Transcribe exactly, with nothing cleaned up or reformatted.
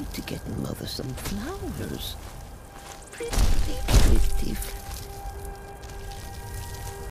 need to get Mother some flowers. Pretty, pretty flowers.